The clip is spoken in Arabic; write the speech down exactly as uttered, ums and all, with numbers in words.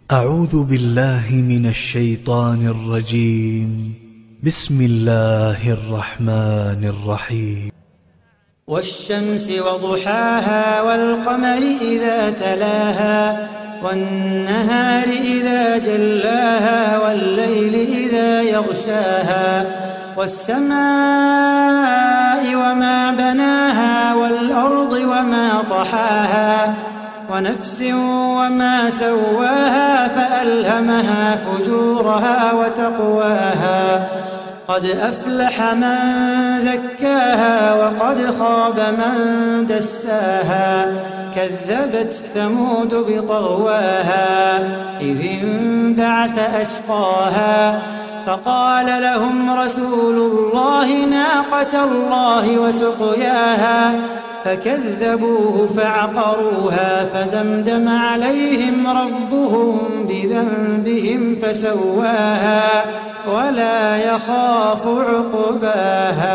أعوذ بالله من الشيطان الرجيم. بسم الله الرحمن الرحيم. والشمس وضحاها والقمر إذا تلاها والنهار إذا جلاها والليل إذا يغشاها والسماء وما بناها والأرض وما طحاها ونفس وما سواها فألهمها فجورها وتقواها قد أفلح من زكاها وقد خاب من دساها كذبت ثمود بطغواها إذ انبعث أشقاها فقال لهم رسول الله ناقة الله وسقياها فكذبوه فعقروها فدمدم عليهم ربهم بذنبهم فسواها ولا يخاف عقباها.